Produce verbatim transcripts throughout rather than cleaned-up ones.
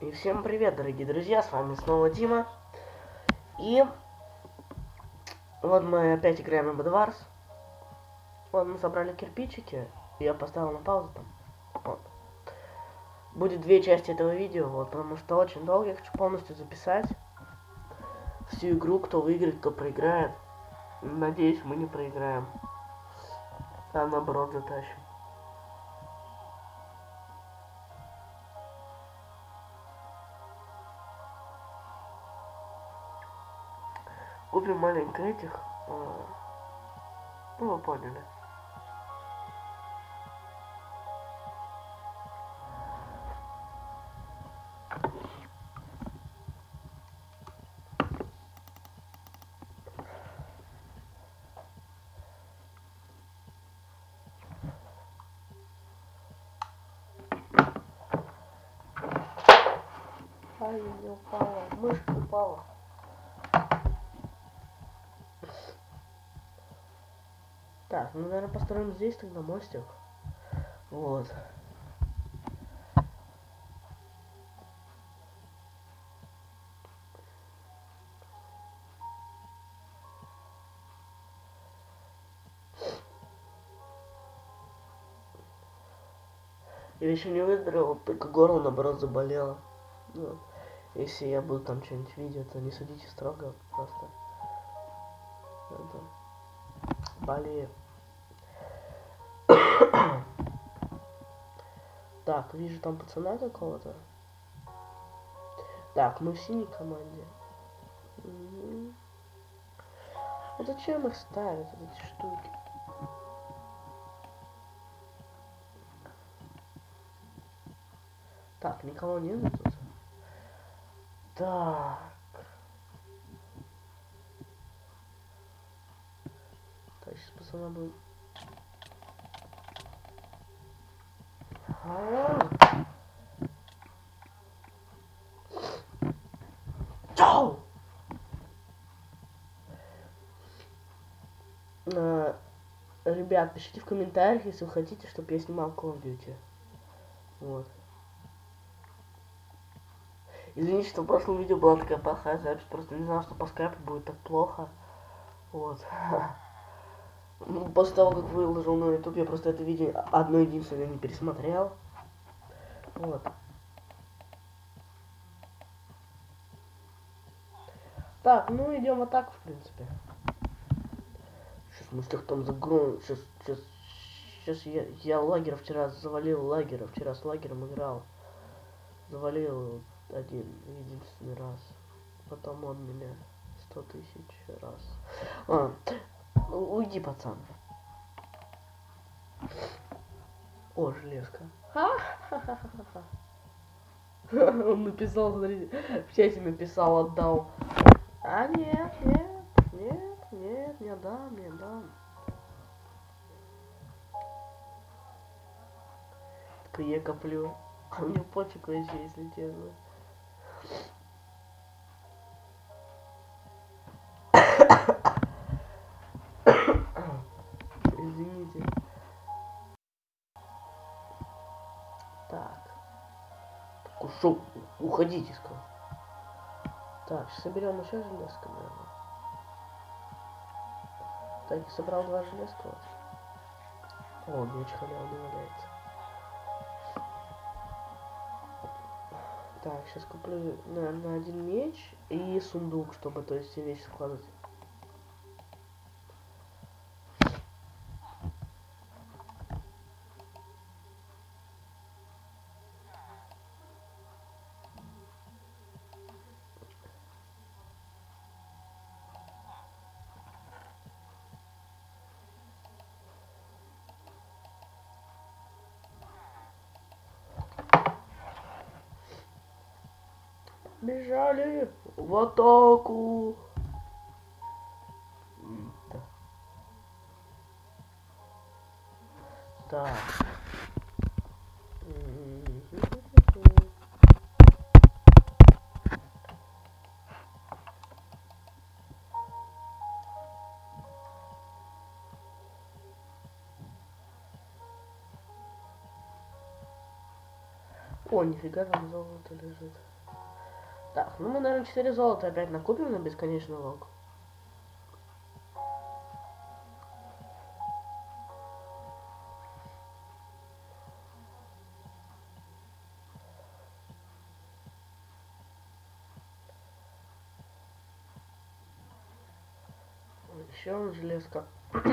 И всем привет, дорогие друзья, с вами снова Дима. И вот мы опять играем в Bedwars. Вот мы собрали кирпичики, и я поставил на паузу там. Вот. Будет две части этого видео, вот, потому что очень долго я хочу полностью записать всю игру, кто выиграет, кто проиграет. Надеюсь, мы не проиграем, а наоборот затащим. Купим маленько этих, э, ну вы поняли. Ай, не упала, мышка упала. Так, ну, наверное, построим здесь тогда мостик. Вот. Я еще не выздоровел, только горло, наоборот, заболело. Ну, если я буду там что-нибудь видеть, то не судите строго, просто. Это, болею. Так, вижу там пацана какого-то. Так, мы в синей команде. Угу. А зачем их ставят, эти штуки? Так, никого нет тут. Так. Так, сейчас пацана будет. Чау! А, ребят, пишите в комментариях, если вы хотите, чтобы я снимал Call of Duty. Вот. Извините, что в прошлом видео была такая плохая запись, просто не знал, что по скайпу будет так плохо. Вот. Ну, после того, как выложил на YouTube, я просто это видео одно единственное не пересмотрел. Вот. Так, ну идем в атаку, в принципе. Сейчас мы всех там загоним. Сейчас, сейчас, сейчас я, я лагерь вчера завалил лагеря. Вчера с лагерем играл. Завалил один единственный раз. Потом он меня сто тысяч раз. А, уйди, пацан. О, железка. Ха-ха-ха-ха-ха. Он написал, смотрите, в чате написал, отдал. А нет, нет, нет, нет, не отдам, не отдам. Так я коплю. А мне пофиг вообще, если честно. Извините. Так. Так ушел. Уходите, сказал. Так, сейчас соберем еще железка, наверное. Так, я собрал два железка. Вот. О, меч халявный валяется. Так, сейчас куплю, наверное, один меч и сундук, чтобы, то есть, все вещи складывать. Бежали в атаку. Так. О, нифига там золото лежит. Так, ну мы, наверное, четыре золота опять накупим на бесконечный лог. Еще железка.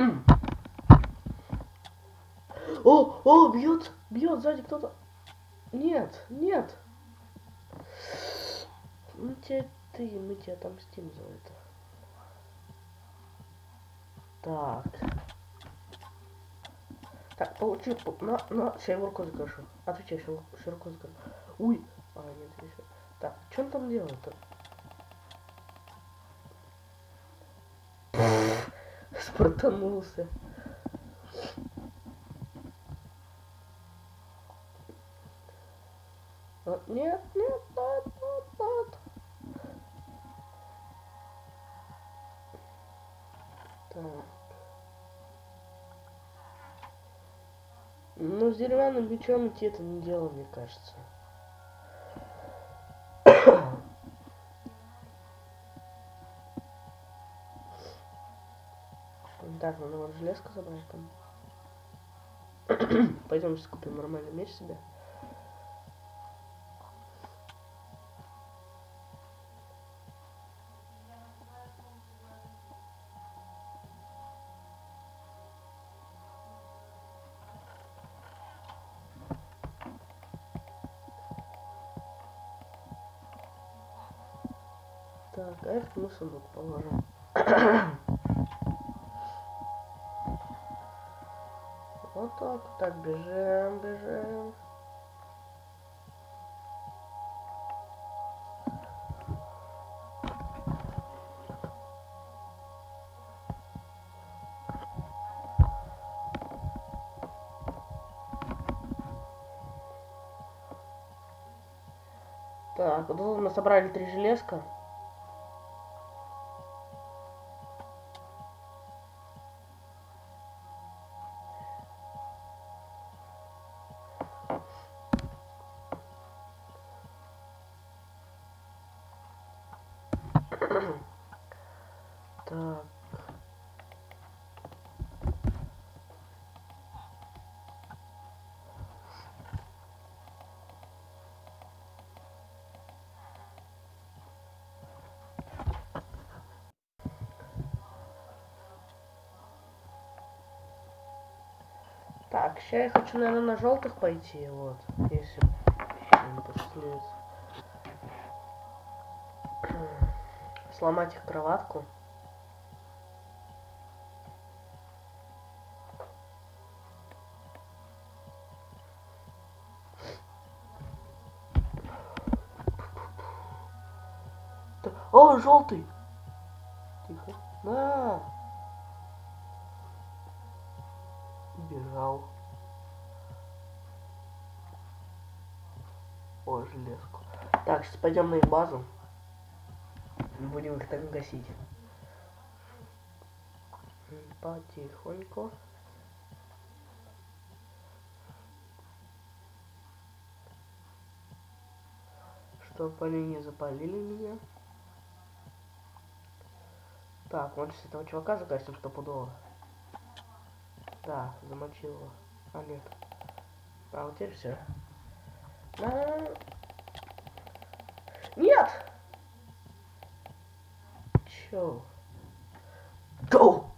О, о, бьет, бьет сзади кто-то. Нет, нет. Мы тебе, ты, мы тебе отомстим за это. Так. Так, получи, на, на, сейчас я его руку закажу. Отвечай, сейчас я руку закажу. Уй. А, нет, еще. Так, что он там делает-то? Спартанулся. Нет, нет, нет, нет, нет. Так. Ну, с деревянным мечом идти это не дело, мне кажется. Так, надо вот железку забрать там. Пойдем сейчас купим нормальный меч себе. Так, а это мы сундук положим. Вот так, так, бежим, бежим. Так, вот тут мы собрали три железка. Так. Так, сейчас я хочу, наверное, на желтых пойти, вот, если не посчастливится. Сломать их кроватку. О, желтый! Тихо. На! Бежал. О, железку. Так, сейчас пойдем на их базу. Будем их так гасить. Потихоньку. Чтобы они не запалили меня. Так, вот с этого чувака загасим стопудово. Да, замочил его. А, нет. А, вот теперь все. А... Нет! Чё? Гоу!